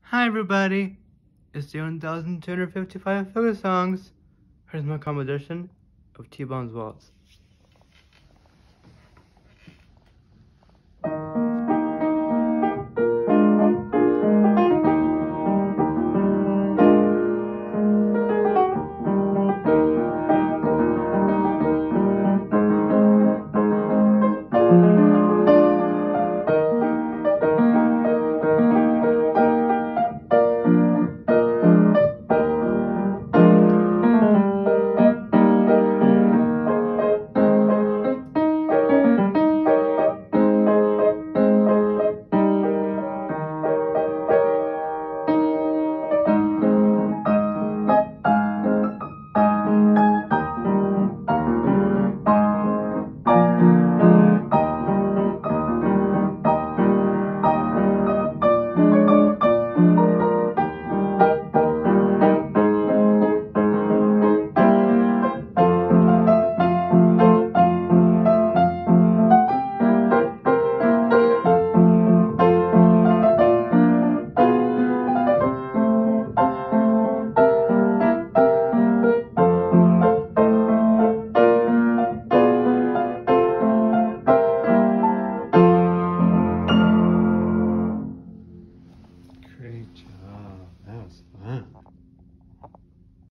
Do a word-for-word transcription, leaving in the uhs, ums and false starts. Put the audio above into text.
Hi everybody, it's the one thousand two hundred fifty-five Focus Songs. Here's my composition of T-Bone's Waltz.